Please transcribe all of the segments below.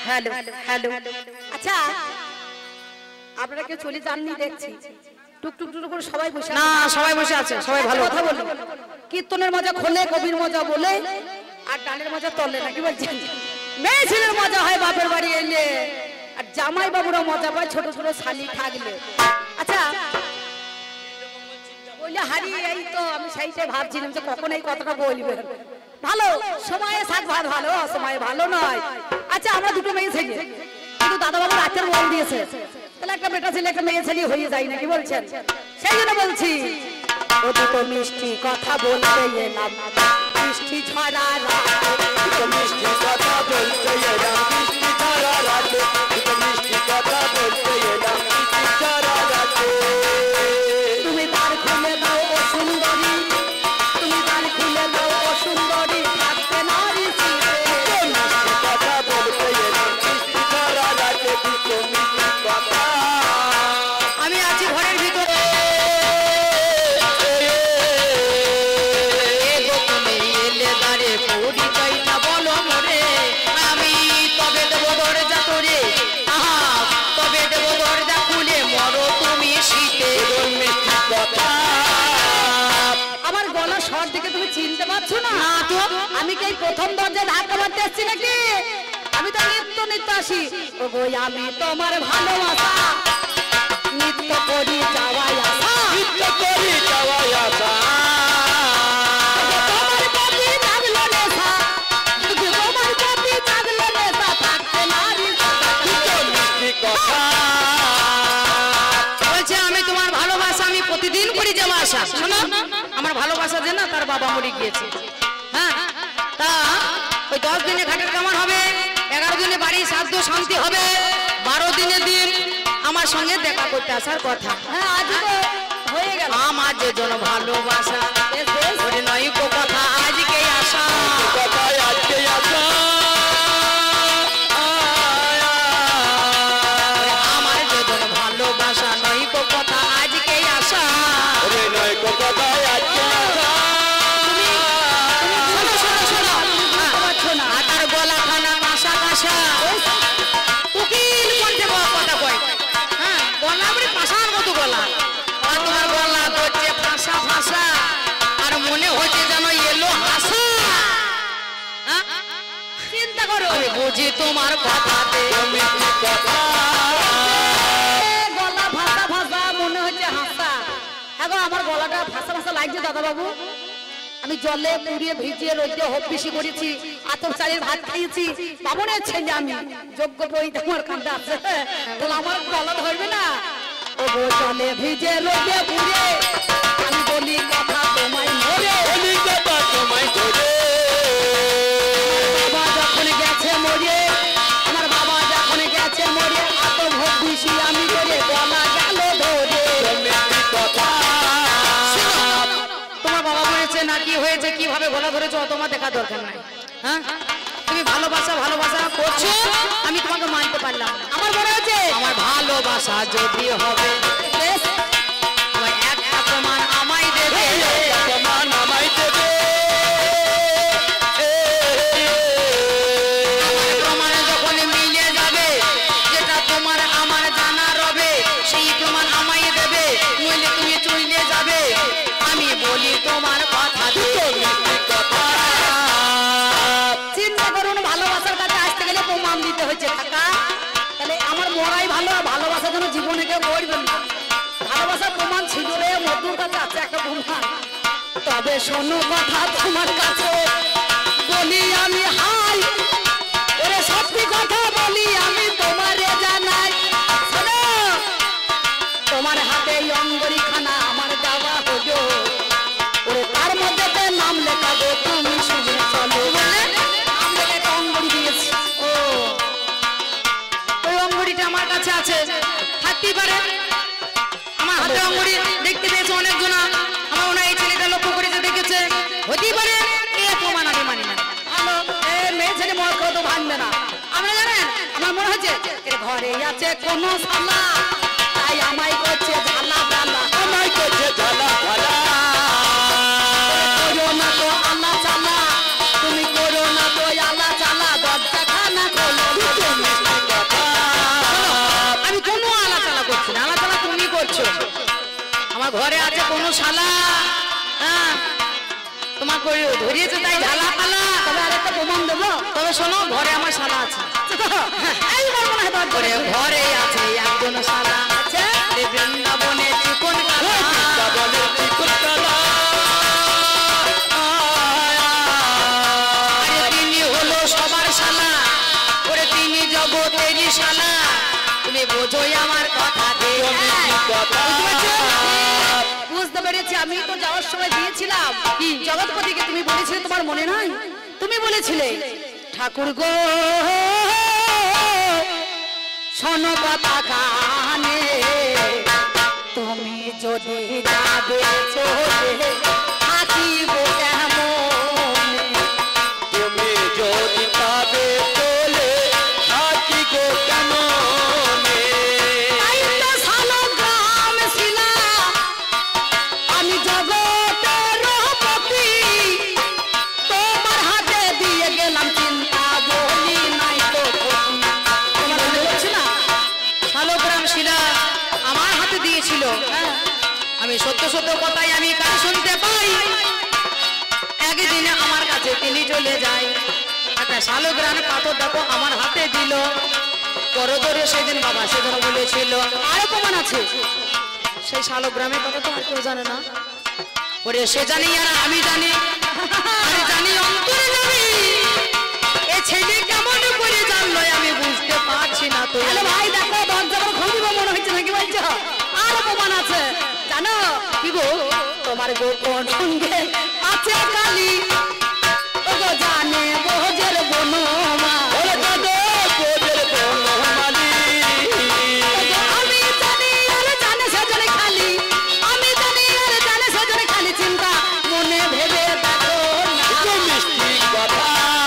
Hello hello. আচ্ছা আপনারা কেউ চলে যাননি দেখছি, টুকটুক টুক করে সবাই বসে। না সবাই বসে আছে, সবাই ভালো কথা বলি। কীর্তনের মজা খোলে, কবির মজা বলে, আর ডানের মজা তলে না, কি বলছেন? মেয়ে ছেলের মজা হয় বাপের বাড়ি এলে, আর জামাই বাবুরা মজা পায় ছোট ছোট শালি থাকলে। আচ্ছা বললে হারিয়ে, এই তো আমি সেইটাই ভাবছিলাম যে কখন এই কথাটা বলবে। ভালো সময়ে থাক ভাত ভালো, অসময়ে ভালো নয়। আচ্ছা আমরা দুটো মেয়ে ছেলে, কিন্তু দাদা বাবু রাতের বল দিয়েছে, তাহলে একটা বেটা ছেলে একটা মেয়ে ছেলে হয়ে যায় না, কি বলছেন? সেই জন্য বলছি ও দুটো মিষ্টি কথা বলতে এলাম, মিষ্টি ঝরা রাতে, মিষ্টি কথা বলতে এলাম, মিষ্টি ঝরা রাতে, মিষ্টি কথা বলতে এলাম, মিষ্টি ঝরা রাতে। তুমি দ্বার খুলে দাও ও সুন্দরী, তুমি দ্বার খুলে দাও ও সুন্দরী, থাকতে নারী ছিলে। মিষ্টি কথা বলতে এলাম, মিষ্টি ঝরা রাতে, দুটো মিষ্টি কথা। আমি আছি ঘরের ভিতরে, তুমি এলে দাঁড়ে পরিচয়টা বলো মোরে, আমি তবে দেব দরজা তোরে, তবে দেব দরজা খুলে মরো তুমি শীতে। মিষ্টি কথা। আমার গলা স্বর দেখে তুমি চিনতে পারছো না? না তো। আমি কি এই প্রথম দরজায় ধাক্কা মারতে এসেছি নাকি? আমি তো নিত্য নিত্য আসি। ও গো আমি তোমার ভালোবাসা, নিত্য করি যাওয়াই আসা, নিত্য করি যাওয়াই আসা। তোমার প্রতি জাগলো নেশা, তোমার প্রতি জাগলো নেশা, থাকতে নারী দুটো মিষ্টি কথা। বলছে আমি তোমার ভালোবাসা আমি প্রতিদিন করি যাওয়া আসা। শোনো আমার ভালোবাসা যে না তার বাবা মরে গিয়েছে, হ্যাঁ তা ওই 10 দিনে ঘাটের কামান হবে, 11 দিনে বাড়ি শ্রাদ্ধ শান্তি হবে, 12 দিনে দিন আমার সঙ্গে দেখা করতে আসার কথা। হ্যাঁ আজ তো হয়ে গেল। আমার যে জন ভালোবাসা বেশ বেশ। ওরে নয় কো কথা আজকেই আসা, কথায় আজকে আসা। ওরে আমার যে জন ভালোবাসা নয় কো কথা আজকেই আসা। ওরে নয় কো কথায় আজকে আসা। শোনো শোনো শোনো, পারছো না। হাতার গলা খানা কাঁসা কাঁসা, উকিল কণ্ঠে কথা কয়, হ্যাঁ গলা বলে পাশার মতো গলা, আর তোমার গলা করছে ফাঁসা ফাঁসা, আর মনে হচ্ছে যেন এলো হাসা। হ্যাঁ? চিন্তা করো। আমি বুঝি তোমার কথাতে মিষ্টি কথা। গলা ভাষা ভাষা মনে হচ্ছে হাসা। এখন আমার গলাটা ভাষা ভাষা লাগছে দাদা বাবু। আমি জলে পুড়িয়ে ভিজিয়ে রোদে হপিসি করেছি, আতপ চালের ভাত খাইয়েছি, বামনের ছেলে আমি, যোগ্য বই আমার কাছে আছে, তাহলে আমার গলা ধরবে না? ও গো জলে ভিজে রোদে পুড়ে আমি বলি কথা তোমায় মরে, বলি কথা তোমায় ধরে। বাবা যখন গেছে মরে, আমার বাবা যখন গেছে মরে, আতপ হপিসি আমি করে গলা গেল ধরে। মিষ্টি কথা। তোমার বাবা মরেছে না কি হয়েছে কিভাবে গলা ধরেছো তোমার দেখা দরকার নাই, হ্যাঁ তুমি ভালোবাসা ভালোবাসা করছো আমি তোমাকে মানতে পারলাম না। আমার মনে হচ্ছে আমার ভালোবাসা যদি হবে বেশ, আমার একটা প্রমাণ আমায় দেবে, প্রমাণ আমায় দেবে। আমার প্রমাণ যখন মিলে যাবে, যেটা তোমার আমার জানা রবে, সেই প্রমাণ আমায় দেবে, নইলে তুমি চলে যাবে। আমি বলি তোমার কথা দুটো মিষ্টি কথা। চিন্তা করুন, ভালোবাসার কাছে আসতে গেলে প্রমাণ দিতে হচ্ছে কাকা। তাহলে আমার মরাই ভালো, আর ভালোবাসা যেন জীবনে কেউ করবেন না। ভালোবাসার প্রমাণ ছিল রে, মধুর কাছে আছে একটা প্রমাণ। তবে শোনো কথা তোমার কাছে বলি আমি, হাই ওরে সত্যি কথা বলি আমি তোমারে জানাই। শোনো, তোমার হাতে এই অঙ্গরি খানা আমার দেওয়া হলো, ওরে তার মধ্যে তো নাম লেখা গো, তুমি শুনে চলো। নাম লেখা একটা অঙ্গরি দিয়েছি। ও ওই অঙ্গুরিটা আমার কাছে আছে, থাকতেই পারে। আমার হাতে অঙ্গুরি দেখতে পেয়েছে অনেকজন, আমার মনে হয় এই ছেলেটা লক্ষ্য করেছে দেখেছে, হতেই পারে। এ প্রমাণ আমি মানি না। ভালো, এ মেয়ে ছেলে মনে করে তো ভাঙবে না। আপনারা জানেন আমার মনে হচ্ছে এর ঘরে আছে কোনো শালা, তাই আমায় করছে ঝালা ঝালা। আমায় করছে ঝালা ঝালা। করো না তো আলা চালা, তুমি করো না তো আলা চালা, দরজা খানা খোলো। দুটো মিষ্টি শালা, হ্যাঁ তোমাকে ধরিয়েছে তাই ঝালা পালা। তবে আরেকটা প্রমাণ দেবো। তবে শোনো, ঘরে আমার শালা আছে। এইবার মনে হয় দরকার। ঘরে আছে একজন শালা, আচ্ছা, বৃন্দাবনে চিকন কালা। বৃন্দাবনের চিকন কালা। আরে তিনি হলো সবার শালা, ওরে তিনি জগতেরই শালা। তুমি বোঝোই আমার কথা দিয়ে। কথা বুঝতে পেরেছি। আমি তো যাওয়ার সময় দিয়েছিলাম কি জগৎপতিকে, তুমি বলেছিলে, তোমার মনে নাই? তুমি বলেছিলে, ঠাকুর গো শোনো কথা কানে, তুমি যদি যাবে চলে থাকিব কেমন, তুমি যদি পাবে চলে থাকি গো কেমনে। তাই তো শালগ্রাম শিলা আমি জগতের পতি, তোমার হাতে দিয়ে গেলাম চিন্তা বলি নাই তো ক্ষতি। তোমার মনে পড়ছে না? শালগ্রাম শিলা আমার হাতে দিয়েছিল। আমি সত্য সত্য কথাই আমি কান শুনতে পাই। একদিন আমার কাছে তিনি চলে যায়, একটা শালগ্রাম পাথর দেখো আমার হাতে দিল। করজোরে সেদিন বাবা সেদিন বলেছিল, আরো প্রমাণ আছে। সেই শালগ্রামের কথা তো আর কেউ জানে না। ওরে সে জানি আর আমি জানি, আর জানি অন্তরে জানি। এ ছেলে কেমন করে জানলো আমি বুঝতে পারছি না তো। আরে ভাই দেখো, দরজা করে খুলবো মনে হচ্ছে নাকি বলছো? আরো প্রমাণ আছে জানো কি গো? তোমার গোপন সঙ্গে আছে কালি, ও গো জানে বোঝের বনমা। ওরে দাদা কোদের বনমালী। আমি জানি আর জানে সেজনে খালি, আমি জানি আর জানে সেজনে খালি চিন্তা মনে ভেবে দেখো না। একটু মিষ্টি কথা।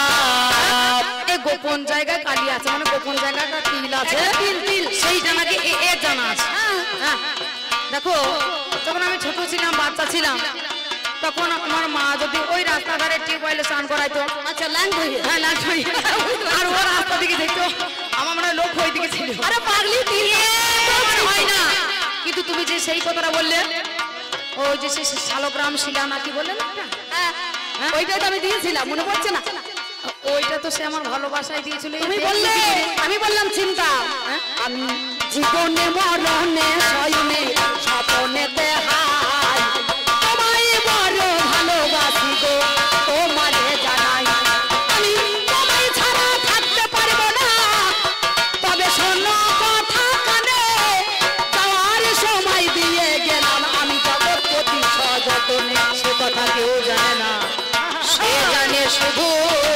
এই গোপন জায়গায় কালি আছে, মানে গোপন জায়গায় একটা তিল আছে। একটা তিল। সেইটা নাকি এ জানা আছে। হ্যাঁ, দেখো যখন আমি ছোট ছিলাম, বাচ্চা ছিলাম, তখন আমার মা যদি ওই রাস্তা ধারে টিউবওয়েলে স্নান করাইতো। আচ্ছা ল্যাং হয়ে হ্যাঁ, লাগতো। আর ও রাস্তা দিকে দেখতো, আমার মনে হয় লোক ওই দিকে ছিল। আরে পাগলি তিল আমার হয় না। কিন্তু তুমি যে সেই কথাটা বললে, ওই যে সেই শালগ্রাম শিলা নাকি বললেন একটা? হ্যাঁ, ওইটাই তো আমি দিয়েছিলাম, মনে পড়ছে না? ওইটা তো সে আমার ভালোবাসায় দিয়েছিল। তুমি বললে, আমি বললাম চিন্তা। আমি জীবনে মরণে শয়নে স্বপনেতে হাই তোমায় বড় ভালোবাসি গো, তোমারে জানাই আমি তোমায় ছাড়া থাকতে পারবো না। তবে শোনো কথা কানে, যাওয়ার সময় দিয়ে গেলাম আমি জগৎপতি সযতনে। সে কথা কেউ জানে না, সে জানে শুধু,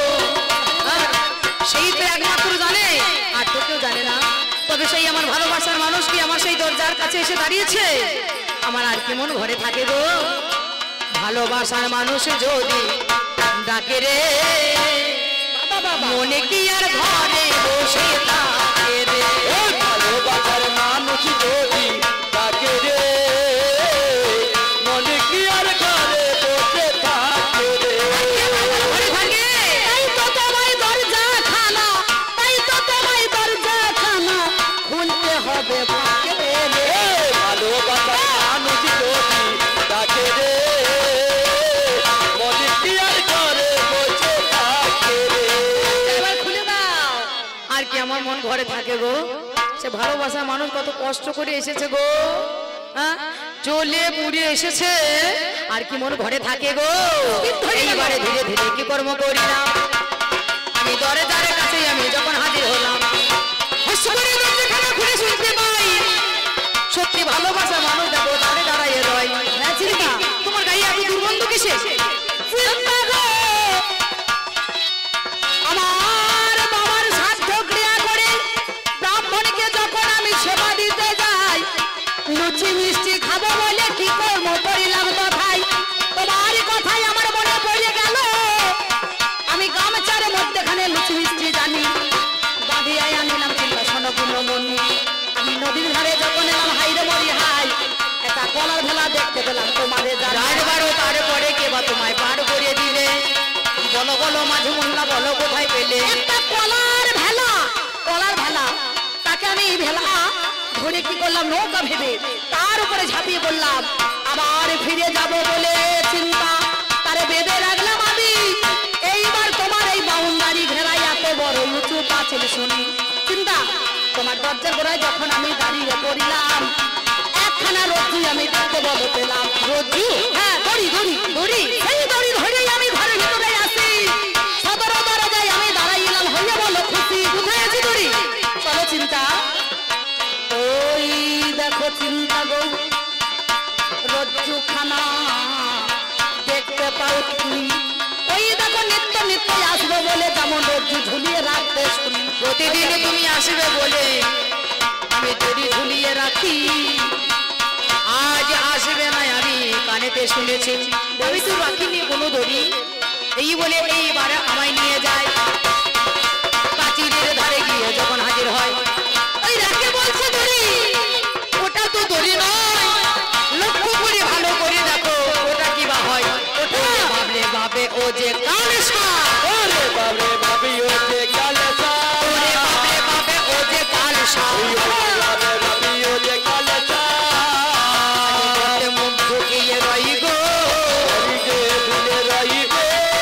সেই তো একমাত্র জানে, আর তো কেউ জানে না। তবে সেই আমার ভালোবাসার মানুষ কি আমার সেই দরজার কাছে এসে দাঁড়িয়েছে, আমার আর কি মন ঘরে থাকে গো। ভালোবাসার মানুষ যদি ডাকে রে, মনে কি আর ঘরে বসে থাকে রে। ওই ভালোবাসার মানুষ যদি তাকে রে, মনে কি আর ঘরে বসে থাকে রে। ঘরে থাকে। তাই তো তোমায় দরজা খানা, তাই তো তোমায় দরজা খানা খুলতে হবে ভাগ্যে রে। এই ভালোবাসার মানুষ যদি তাকে রে, মনে কি আর ঘরে বসে থাকে রে। এবার খুলে দাও। আর কি আমার মন ঘরে থাকে গো। সে ভালোবাসার মানুষ কত কষ্ট করে এসেছে গো, হ্যাঁ চলে পুড়ে এসেছে, আর কি মন ঘরে থাকে গো। এইবারে ধীরে ধীরে কি কর্ম করিলাম, আমি দরে দারে কাছে আমি যখন হাজির হলাম, হুস করে দরজাখানা খুলে শুনতে পাই, সত্যি ভালোবাসার মানুষ দেখো দাঁড়ে দাঁড়াইয়ে রয়। হ্যাঁ, চিন্তা। তোমার গায়ে এত দুর্গন্ধ কিসে? চিন্তা গো, আমার বাবার শ্রাদ্ধ ক্রিয়া করে ব্রাহ্মণকে যখন আমি সেবা দিতে যাই, লুচি মিষ্টি খাবো বলে কি কর্ম করিলাম কথাই, তোমার কথাই আমার মনে পড়ে গেল। আমি গামছার মধ্যেখানে লুচি মিষ্টি জানি বাঁধিয়াই আনিলাম চিন্তা সনপূর্ণ মনি। আমি নদীর ধারে যখন এলাম হাইরে মরি হাই, একটা কলার ভেলা দেখতে পেলাম তোমাদের রাত বারো তারপরে কে বা তোমায় পার করে দিবে, বলো বলো মাঝে মোল্লা বলো কোথায় পেলে। একটা কলার ভেলা, কলার ভেলা, তাকে আমি ভেলা ধরে কি করলাম নৌকা ভেবে তার উপরে ঝাঁপিয়ে পড়লাম। আবার ফিরে যাব বলে চিন্তা তারে বেঁধে রাখলাম আমি। এইবার তোমার এই বাউন্ডারি ঘেরাই এত বড় উঁচু পাঁচিল শুনি চিন্তা তোমার দরজার গোড়ায় যখন আমি দাঁড়িয়ে পড়িলাম একখানা রজ্জু আমি দেখতে বলো পেলাম। রজ্জু? হ্যাঁ, দড়ি দড়ি দড়ি। সেই দড়ি ধরেই আমি ঘরের ভিতরে আসি। সদর দরজায় আমি দাঁড়াইলাম হইয়া বলো খুশি। কোথায় আছি দড়ি? চলো চিন্তা। ওই দেখো চিন্তা গো রজ্জু খানা দেখতে পাও তুমি। ওই দেখো নিত্য নিত্য আসবো বলে যেমন রজ্জু ঝুলিয়ে রাখতে শুনি। প্রতিদিন তুমি আসবে বলে আমি দড়ি ঝুলিয়ে রাখি, আজ আসবে না আমি কানেতে শুনেছি। আমি তো রাখিনি কোনো দড়ি, এই বলে এইবার আমায় নিয়ে যায় পাঁচিলের ধারে গিয়ে যখন হাজির হয় ওই রাখে বলছে দড়ি। ওটা তো দড়ি নয়, লক্ষ্য করে ভালো করে দেখো ওটা কি বা হয়। ওটা ভাবলে ভাবে ও যে কালেশা। ওরে বাবরে বাবি ও যে কালেসা, ওরে বাপরে বাপে ও যে কালেশা। ওরে বাবরে বাবি ও যে কালেসা, মুখ ঢুকিয়ে রই গো হরিগে দিলে রইবে।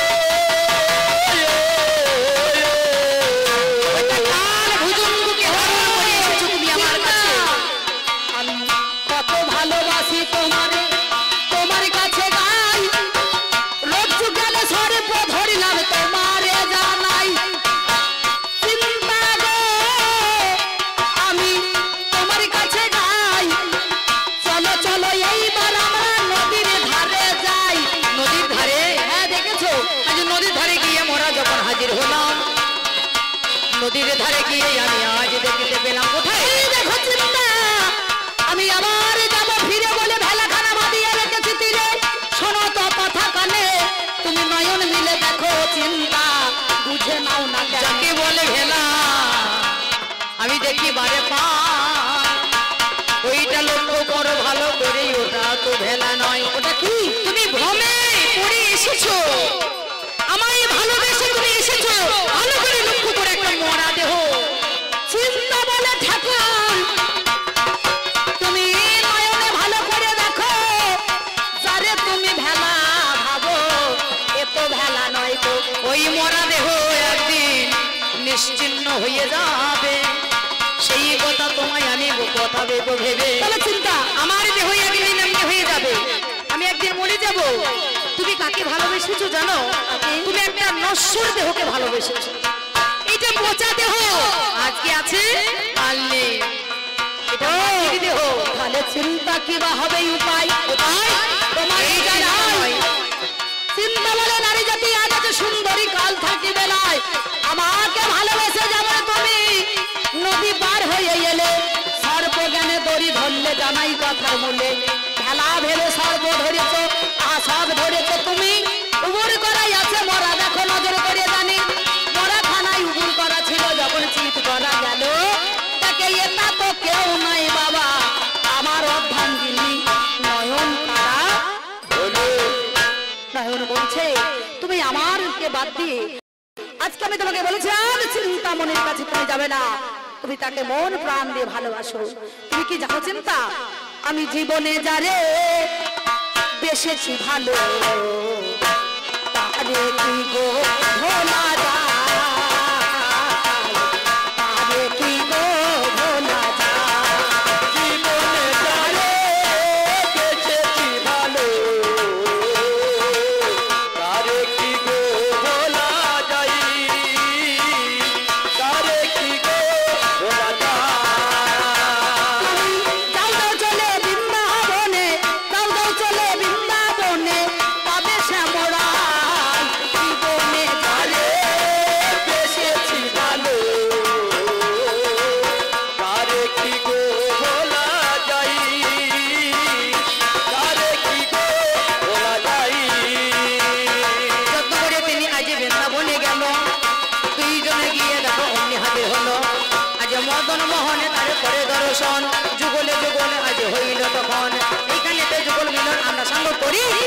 ওটা কাল ভুজঙ্গকে ধারণ করে এসেছো তুমি আমার কাছে। আমি কত ভালোবাসি তোমারে তোমার কাছে গাই। রজ্জু গেলে সর্প ধরিলাম তোমারে জানাই। চিন্তা গো আমি তোমার কাছে গাই। চলো চলো এইবার আমরা নদীর ধারে যাই। নদীর ধারে? হ্যাঁ দেখেছো? আজ নদীর ধারে গিয়ে মোরা যখন হাজির হলাম, নদীর ধারে গিয়ে আমি আজ দেখতে পেলাম কোথায় এই দেখো চিন্তা আমি আবার যাব ফিরে বলে ভেলাখানা বাঁধিয়ে রেখেছি তীরে। শোনো তো কথা কানে তুমি নয়ন মিলে দেখো চিন্তা বুঝে নাও না কেন? যাকে বলে ভেলা আমি দেখি বারে পা, ওইটা লক্ষ্য করো ভালো করে, ওটা তো ভেলা নয়। ওটা কি? তুমি ভ্রমে পড়ে এসেছো, আমায় ভালোবেসে তুমি এসেছো, ভালো করে লক্ষ্য করে একটা মরা দেহ। চিন্তা বলে ঠাকুর তুমি নয়নে ভালো করে দেখো। যারে তুমি ভেলা ভাবো এ তো ভেলা নয় তো। ওই মরা দেহ একদিন নিশ্চিহ্ন হয়ে যাবে, সেই কথা তোমায় আমি কথা ভেবে ভেবে তাহলে চিন্তা আমার দেহ একদিন এমনি হয়ে যাবে, আমি একদিন মরে যাব। তুমি কাকে ভালোবেসেছো জানো? তুমি একটা নশ্বর দেহকে ভালোবেসেছো। এটা পচা দেহ আজকে আছে কাল নেই, এটা মাটির দেহ। তাহলে চিন্তা কি বা হবে উপায়? কোথায়? তোমার এই এইটা জায়গা নয়। নয়। চিন্তা বলে নারী জাতি আজ আছে সুন্দরী কাল থাকিবে নাই। আমাকে ভালোবেসে যাবে তুমি নদী পার হয়ে এলে সর্প জ্ঞানে দড়ি ধরলে জানাই কথার মূলে। ভেলা ভেবে সর্প ধরেছ সব ধরেছ তুমি। উবুর করাই আছে মরা দেখো নজর করে জানি। মরা খানায় উবুর করা ছিল যখন চিত করা গেল তাকে এটা তো কেউ নাই বাবা আমার অর্ধাঙ্গিনী নয়ন তারা। নয়ন বলছে তুমি আমারকে বাদ দিয়ে আজকে আমি তোমাকে বলেছি আর চিন্তা মনের কাছে তুমি যাবে না। তুমি তাকে মন প্রাণ দিয়ে ভালোবাসো। তুমি কি জানো চিন্তা আমি জীবনে যারে বেসেছি ভালো তারে কি গো ভোলা যায়, তারে কি গো ভোলা যায়। জীবনে যারে বেঁচেছি ভালো, তারে কি গো ভোলা যাই, তারে কি গো ভোলা যায়। যাও যাও চলে বৃন্দাবনে, যাও যাও চলে বৃন্দাবনে, পাবে শ্যামরায় জীবনে যারে বেঁচেছি ভালো, তারে কি গো ভোলা যাই, তারে কি গো ভোলা যাই। যত্ন করে তিনি আজ বৃন্দাবনে গেল, দুইজনে গিয়ে দেখো অমনি হাজির হলো। আজ মদন মোহনে তার করে দর্শন, যুগলে যুগলে আজ হইল তখন। এইখানে তো যুগল মিলন আমরা সঙ্গ করি।